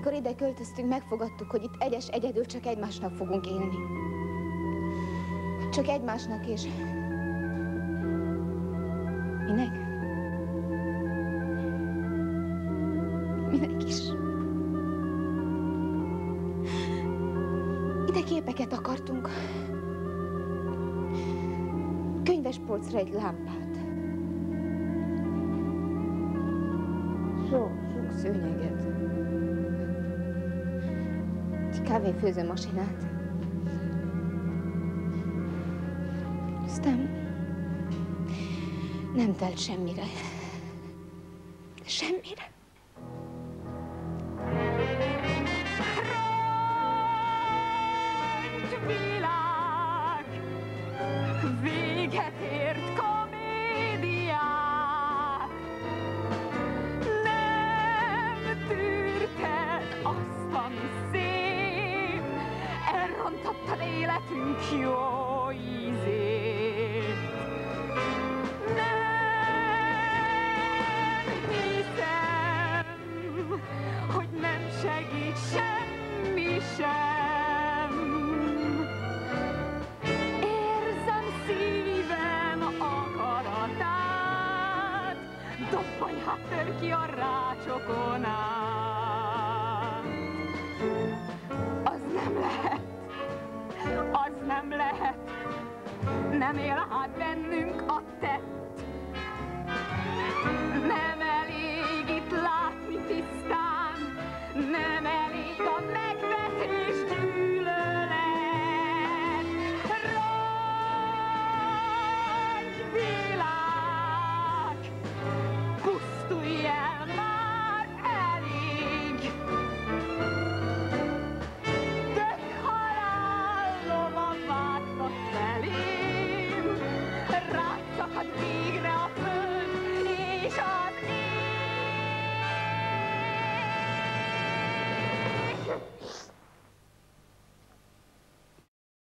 Amikor ide költöztünk, megfogadtuk, hogy itt egyedül csak egymásnak fogunk élni. Csak egymásnak és... Minek? Minek is? Ide képeket akartunk. Könyvespolcra egy lámpát. Sok szőnyeget. Egy kávéfőzőmasinát. Aztán nem telt semmire. Semmire. Világ véget ért komédiát. Nem tűrted azt, ami szép, elrontottad életünk jó ízét. Nem hiszem, hogy nem segít semmi sem. Érzem szívem akaratát, dobbanyát tör ki a rácsokon át. Az nem lehet, az nem lehet, nem él át bennünk a tett.